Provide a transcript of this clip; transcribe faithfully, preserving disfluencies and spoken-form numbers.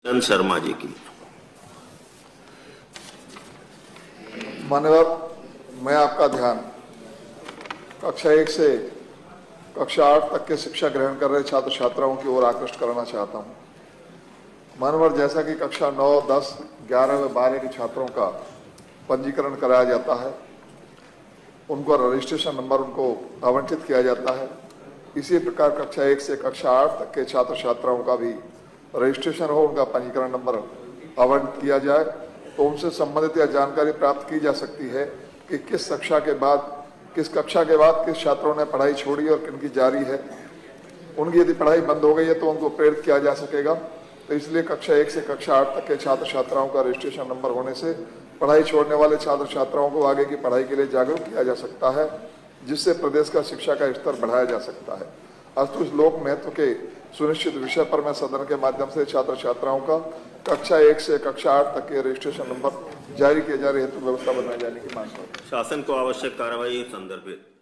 चंद शर्मा जी की। मान्यवर, मैं आपका ध्यान कक्षा एक से कक्षा आठ तक के शिक्षा ग्रहण कर रहे छात्र छात्राओं की ओर आकृष्ट करना चाहता हूं। मान्यवर, जैसा कि कक्षा नौ, दस, ग्यारह व बारह के छात्रों का पंजीकरण कराया जाता है, उनको रजिस्ट्रेशन नंबर उनको आवंटित किया जाता है, इसी प्रकार कक्षा एक से कक्षा आठ तक के छात्र छात्राओं का भी रजिस्ट्रेशन हो, उनका पंजीकरण नंबर आवंटित किया जाए तो उनसे संबंधित यह जानकारी प्राप्त की जा सकती है कि किस कक्षा के बाद किस कक्षा के बाद किस छात्रों ने पढ़ाई छोड़ी और किन की जारी है। उनकी यदि पढ़ाई बंद हो गई है तो उनको प्रेरित किया जा सकेगा। तो इसलिए कक्षा एक से कक्षा आठ तक के छात्र छात्राओं का रजिस्ट्रेशन नंबर होने से पढ़ाई छोड़ने वाले छात्र छात्राओं को आगे की पढ़ाई के लिए जागरूक किया जा सकता है, जिससे प्रदेश का शिक्षा का स्तर बढ़ाया जा सकता है। अस्तु इस लोक महत्व के सुनिश्चित विषय पर मैं सदन के माध्यम से छात्र छात्राओं का कक्षा एक से कक्षा आठ तक के रजिस्ट्रेशन नंबर जारी किए जा रहे हेतु व्यवस्था बनाए जाने की मांग करता हूं। शासन को आवश्यक कार्रवाई संदर्भित।